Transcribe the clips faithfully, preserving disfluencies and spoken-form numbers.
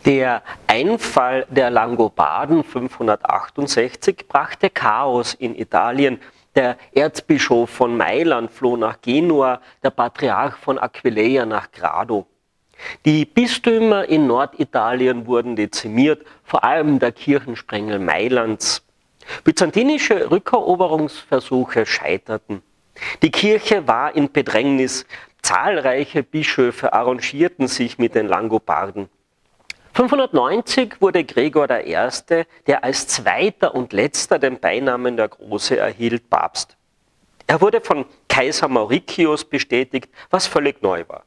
Der Einfall der Langobarden fünfhundertachtundsechzig brachte Chaos in Italien. Der Erzbischof von Mailand floh nach Genua, der Patriarch von Aquileia nach Grado. Die Bistümer in Norditalien wurden dezimiert, vor allem der Kirchensprengel Mailands. Byzantinische Rückeroberungsversuche scheiterten. Die Kirche war in Bedrängnis. Zahlreiche Bischöfe arrangierten sich mit den Langobarden. fünfhundertneunzig wurde Gregor der Erste., der als zweiter und letzter den Beinamen der Große erhielt, Papst. Er wurde von Kaiser Mauricius bestätigt, was völlig neu war.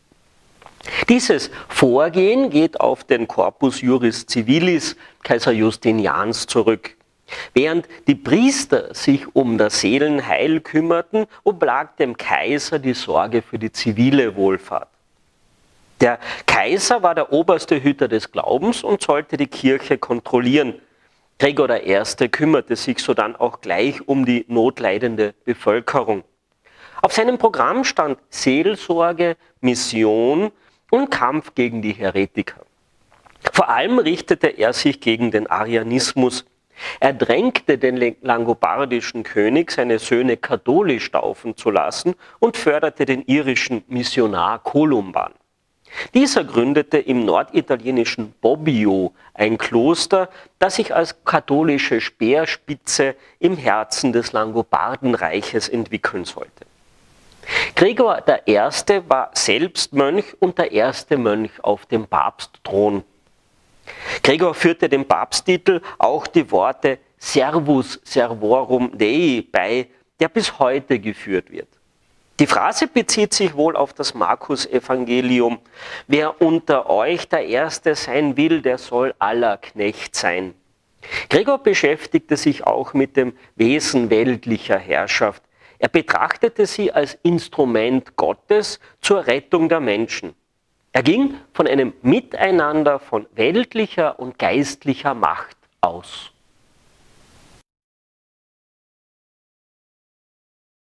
Dieses Vorgehen geht auf den Corpus Juris Civilis Kaiser Justinians zurück. Während die Priester sich um das Seelenheil kümmerten, oblag dem Kaiser die Sorge für die zivile Wohlfahrt. Der Kaiser war der oberste Hüter des Glaubens und sollte die Kirche kontrollieren. Gregor der Erste kümmerte sich sodann auch gleich um die notleidende Bevölkerung. Auf seinem Programm stand Seelsorge, Mission und Kampf gegen die Heretiker. Vor allem richtete er sich gegen den Arianismus. Er drängte den langobardischen König, seine Söhne katholisch taufen zu lassen und förderte den irischen Missionar Columban. Dieser gründete im norditalienischen Bobbio ein Kloster, das sich als katholische Speerspitze im Herzen des Langobardenreiches entwickeln sollte. Gregor der Erste war selbst Mönch und der erste Mönch auf dem Papstthron. Gregor führte dem Papsttitel auch die Worte Servus Servorum Dei bei, der bis heute geführt wird. Die Phrase bezieht sich wohl auf das Markus-Evangelium. Wer unter euch der Erste sein will, der soll aller Knecht sein. Gregor beschäftigte sich auch mit dem Wesen weltlicher Herrschaft. Er betrachtete sie als Instrument Gottes zur Rettung der Menschen. Er ging von einem Miteinander von weltlicher und geistlicher Macht aus.